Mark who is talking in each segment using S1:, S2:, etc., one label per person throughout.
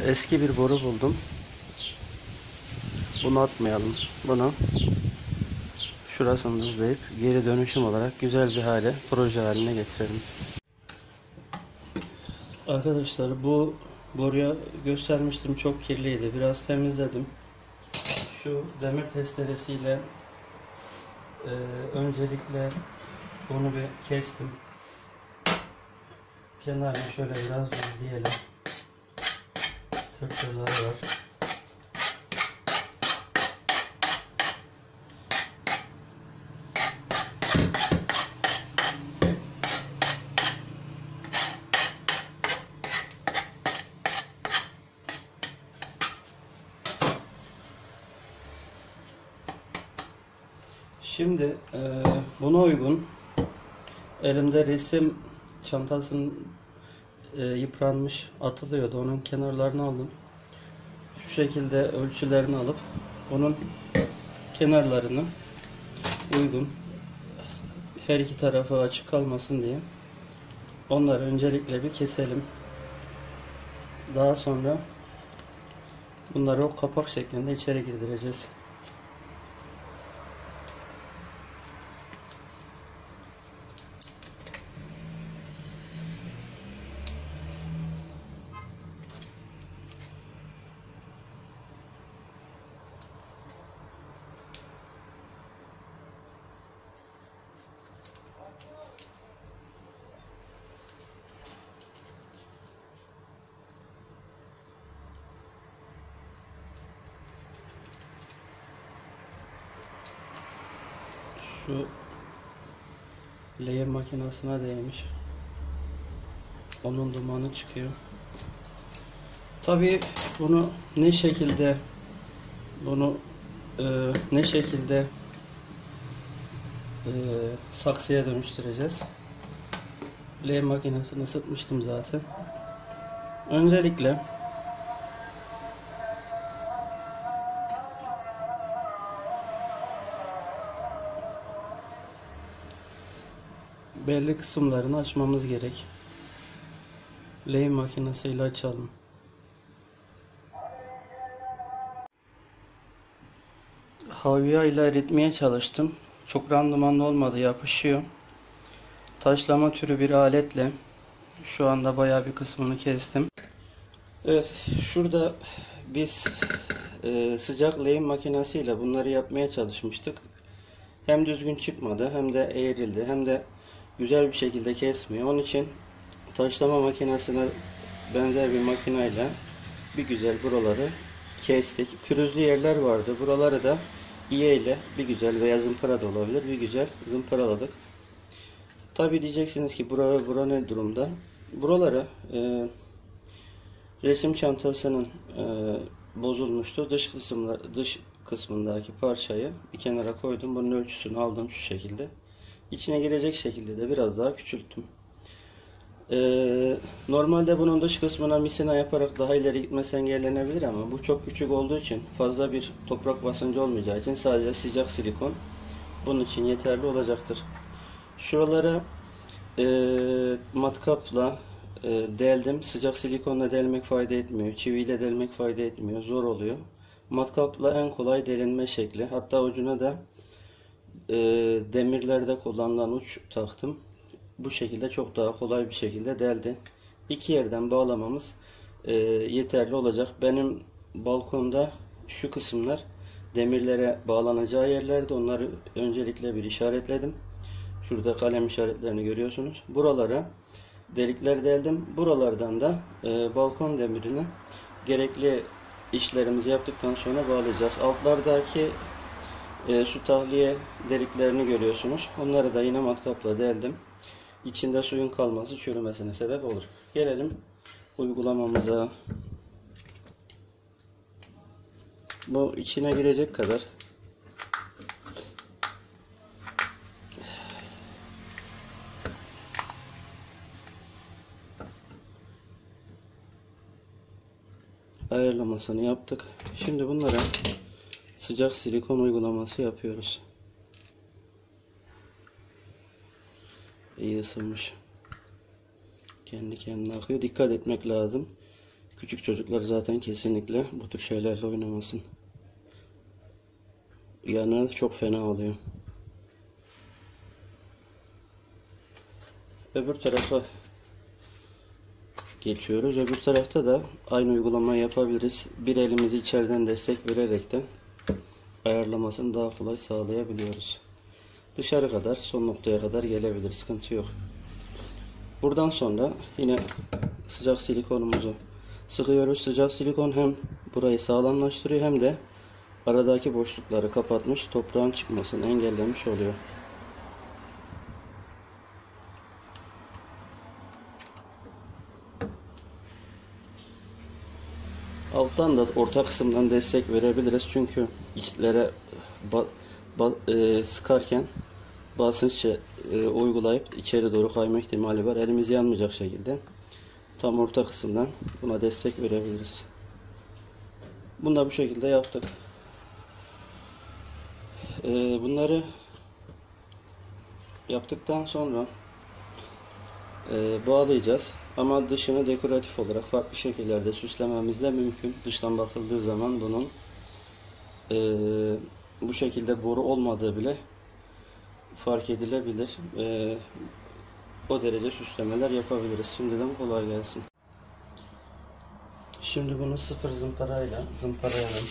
S1: eski bir boru buldum. Bunu atmayalım. Bunu şurasını düzleyip geri dönüşüm olarak güzel bir hale, proje haline getirelim. Arkadaşlar, bu boruya göstermiştim, çok kirliydi. Biraz temizledim. Şu demir testeresiyle öncelikle bunu bir kestim. Kenarına şöyle biraz diyelim. Tırtırları var. Şimdi buna uygun elimde resim çantasının yıpranmış, atılıyordu. Onun kenarlarını aldım. Şu şekilde ölçülerini alıp onun kenarlarını uygun, her iki tarafı açık kalmasın diye onları öncelikle bir keselim. Daha sonra bunları o kapak şeklinde içeri girdireceğiz. Şu lehim makinesine değmiş. Onun dumanı çıkıyor. Tabii bunu ne şekilde saksıya dönüştüreceğiz. Lehim makinesini ısıtmıştım zaten. Öncelikle belli kısımlarını açmamız gerek. Lehim makinesiyle açalım. Havya ile eritmeye çalıştım. Çok randımanlı olmadı, yapışıyor. Taşlama türü bir aletle şu anda bayağı bir kısmını kestim. Evet, şurada biz sıcak lehim makinesiyle bunları yapmaya çalışmıştık. Hem düzgün çıkmadı, hem de eğrildi, hem de güzel bir şekilde kesmiyor. Onun için taşlama makinesine benzer bir makineyle bir güzel buraları kestik. Pürüzlü yerler vardı. Buraları da iğne ile bir güzel, veya zımpara da olabilir, bir güzel zımparaladık. Tabi diyeceksiniz ki bura ne durumda? Buraları resim çantasının bozulmuştu. Dış kısmındaki parçayı bir kenara koydum. Bunun ölçüsünü aldım şu şekilde. İçine girecek şekilde de biraz daha küçülttüm. Normalde bunun dış kısmına misina yaparak daha ileri gitmesi engellenebilir, ama bu çok küçük olduğu için, fazla bir toprak basıncı olmayacağı için sadece sıcak silikon bunun için yeterli olacaktır. Şuralara matkapla deldim. Sıcak silikonla delmek fayda etmiyor. Çiviyle delmek fayda etmiyor. Zor oluyor. Matkapla en kolay delinme şekli. Hatta ucuna da demirlerde kullanılan uç taktım. Bu şekilde çok daha kolay bir şekilde deldi. İki yerden bağlamamız yeterli olacak. Benim balkonda şu kısımlar demirlere bağlanacağı yerlerde, onları öncelikle bir işaretledim. Şurada kalem işaretlerini görüyorsunuz. Buralara delikler deldim. Buralardan da balkon demirini gerekli işlerimizi yaptıktan sonra bağlayacağız. Altlardaki su tahliye deliklerini görüyorsunuz. Onları da yine matkapla deldim. İçinde suyun kalması çürümesine sebep olur. Gelelim uygulamamıza. Bu içine girecek kadar ayarlamasını yaptık. Şimdi bunlara sıcak silikon uygulaması yapıyoruz. İyi ısınmış. Kendi kendine akıyor. Dikkat etmek lazım. Küçük çocuklar zaten kesinlikle bu tür şeylerle oynamasın. Yanı çok fena oluyor. Öbür tarafa geçiyoruz. Öbür tarafta da aynı uygulamayı yapabiliriz. Bir elimizi içeriden destek vererekten ayarlamasını daha kolay sağlayabiliyoruz. Dışarı kadar, son noktaya kadar gelebilir. Sıkıntı yok. Buradan sonra yine sıcak silikonumuzu sıkıyoruz. Sıcak silikon hem burayı sağlamlaştırıyor hem de aradaki boşlukları kapatmış, toprağın çıkmasını engellemiş oluyor. Alttan da orta kısımdan destek verebiliriz. Çünkü içlere sıkarken basınç uygulayıp içeri doğru kayma ihtimali var. Elimiz yanmayacak şekilde tam orta kısımdan buna destek verebiliriz. Bunu da bu şekilde yaptık. Bunları yaptıktan sonra bağlayacağız. Ama dışını dekoratif olarak farklı şekillerde süslememiz de mümkün. Dıştan bakıldığı zaman bunun bu şekilde boru olmadığı bile fark edilebilir. O derece süslemeler yapabiliriz. Şimdiden kolay gelsin. Şimdi bunu sıfır zımparayla zımparalayalım.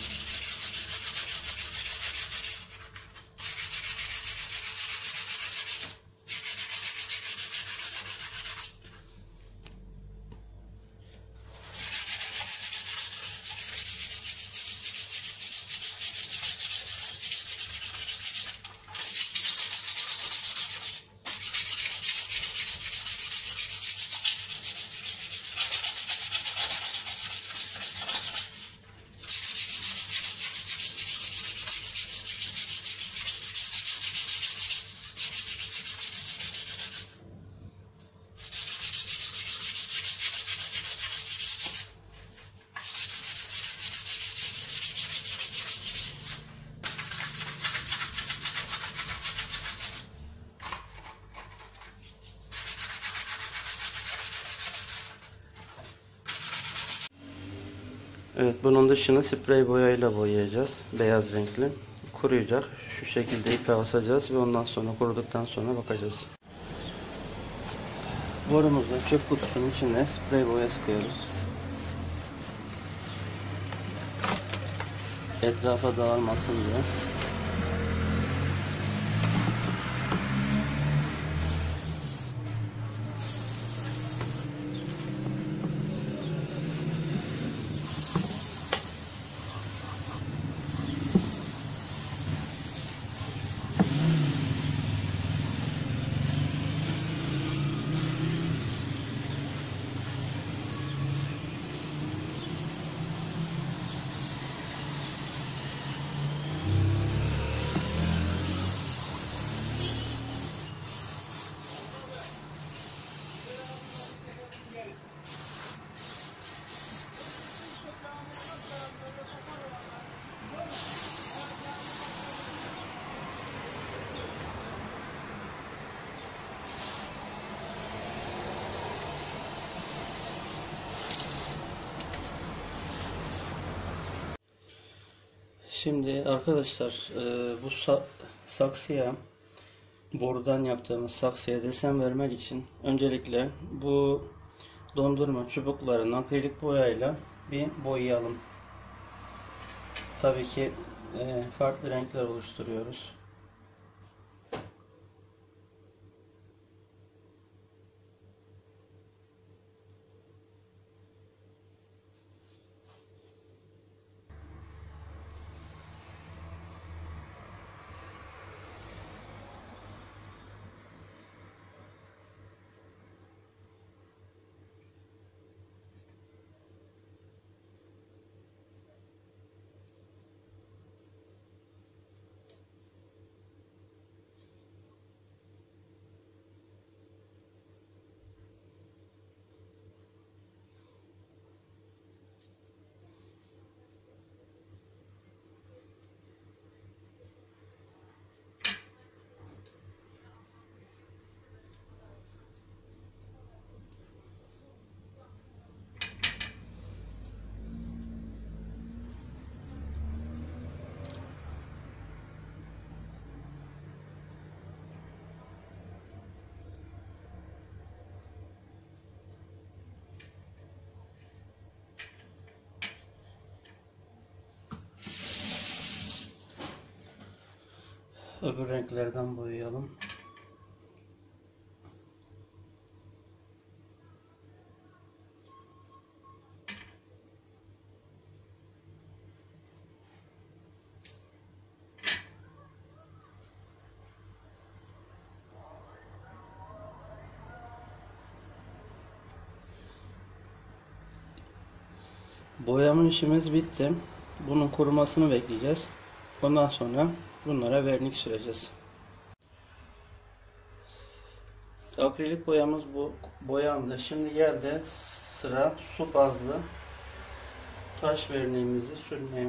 S1: Evet, bunun dışını sprey boyayla boyayacağız. Beyaz renkli. Kuruyacak. Şu şekilde ipe asacağız ve ondan sonra kuruduktan sonra bakacağız. Borumuzla çöp kutusunun içine sprey boya sıkıyoruz. Etrafa dağılmasın diye. Şimdi arkadaşlar bu saksıya, borudan yaptığımız saksıya desen vermek için öncelikle bu dondurma çubuklarını akrilik boyayla bir boyayalım. Tabii ki farklı renkler oluşturuyoruz. Öbür renklerden boyayalım. Boyama işimiz bitti. Bunun kurumasını bekleyeceğiz. Ondan sonra bunlara vernik süreceğiz. Akrilik boyamız bu boyandı. Şimdi geldi sıra su bazlı taş verniğimizi sürmeye.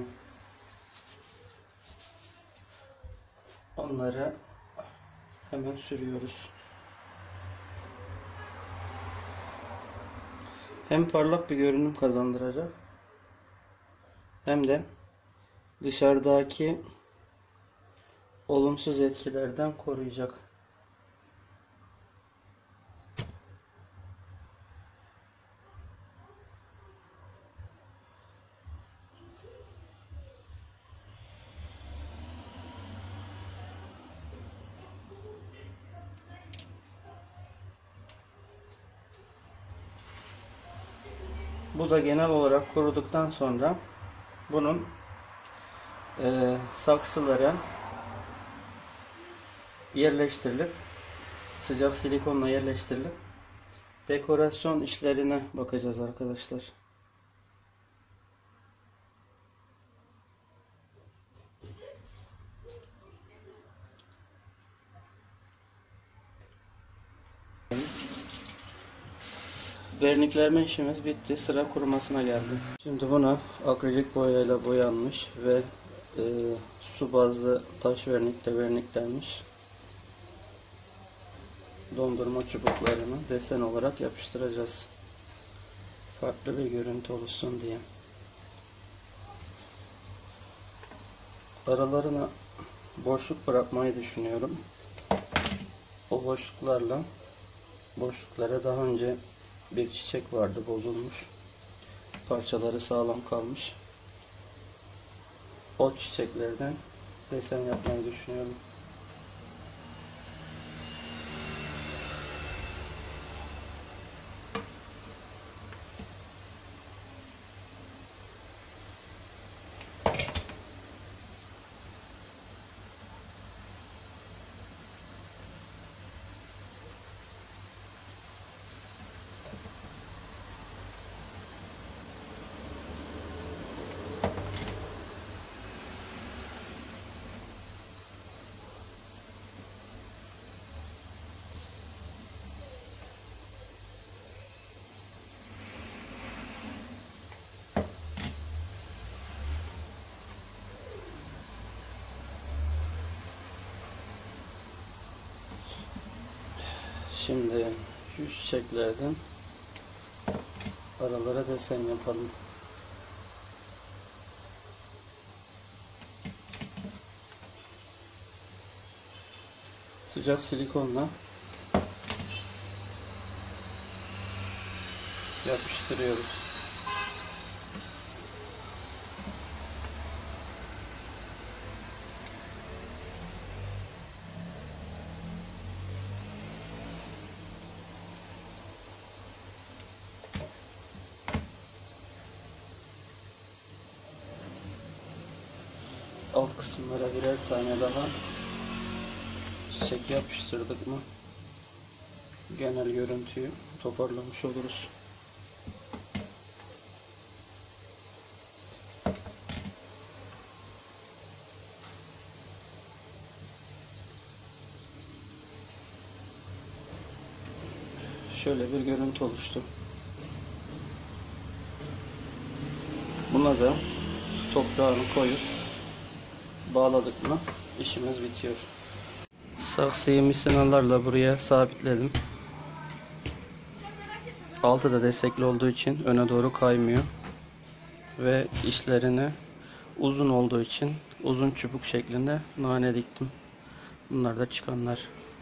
S1: Onları hemen sürüyoruz. Hem parlak bir görünüm kazandıracak, hem de dışarıdaki olumsuz etkilerden koruyacak. Bu da genel olarak kuruduktan sonra bunun saksılara yerleştirilip sıcak silikonla yerleştirilip dekorasyon işlerine bakacağız arkadaşlar. Verniklenme işimiz bitti. Sıra kurumasına geldi. Şimdi buna akrilik boyayla boyanmış ve su bazlı taş vernikle verniklenmiş dondurma çubuklarını desen olarak yapıştıracağız. Farklı bir görüntü oluşsun diye. Aralarına boşluk bırakmayı düşünüyorum. O boşluklara daha önce bir çiçek vardı, bozulmuş. Parçaları sağlam kalmış. O çiçeklerden desen yapmayı düşünüyorum. Şimdi şu çiçeklerden aralara desen yapalım. Sıcak silikonla yapıştırıyoruz. Alt kısımlara birer tane daha çiçek yapıştırdık mı genel görüntüyü toparlamış oluruz. Şöyle bir görüntü oluştu. Buna da toprağını koyup bağladık mı işimiz bitiyor. Saksıyı misinalarla buraya sabitledim. Altı da destekli olduğu için öne doğru kaymıyor. Ve işlerine uzun olduğu için uzun çubuk şeklinde nane diktim. Bunlar da çıkanlar.